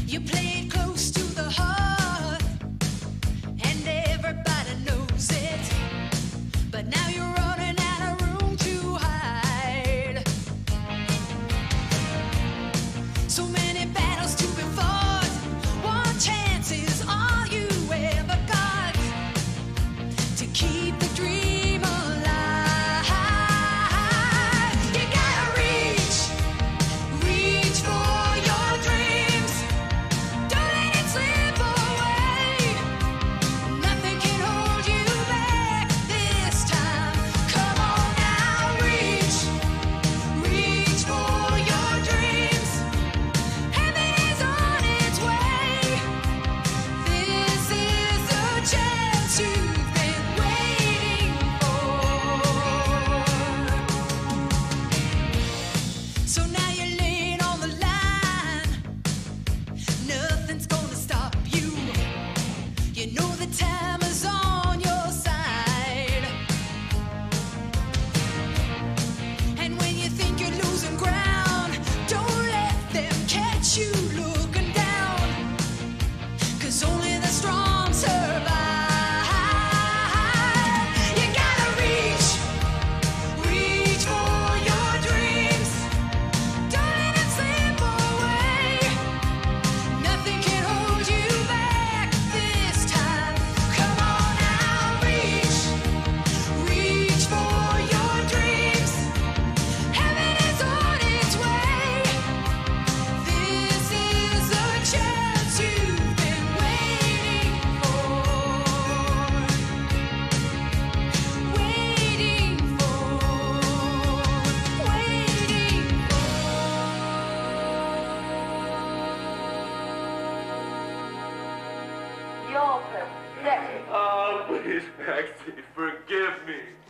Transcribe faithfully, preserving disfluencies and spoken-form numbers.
You play it close to the heart, and everybody knows it. But now you're running out of room to hide. So many battles to be fought. One chance is all you ever got to keep the dream alive. You gotta reach, reach for your dreams. Don't let it slip away. Nothing can hold you back this time. Come on now, reach, reach for your dreams. Heaven is on its way. This is the chance you've been waiting for. So now you're laying on the line. Nothing's gonna stop you. You know the time is on your side. And when you think you're losing ground, don't let them catch you looking down. 'Cause only the strong survive. You gotta reach, reach for your dreams. Don't let them slip away. Nothing can hold you back this time. Come on now, reach, reach for your dreams. Heaven is on its way. This is the chance you've been waiting for. Waiting for. Waiting for. Your pathetic. Oh, please, Maxie, forgive me.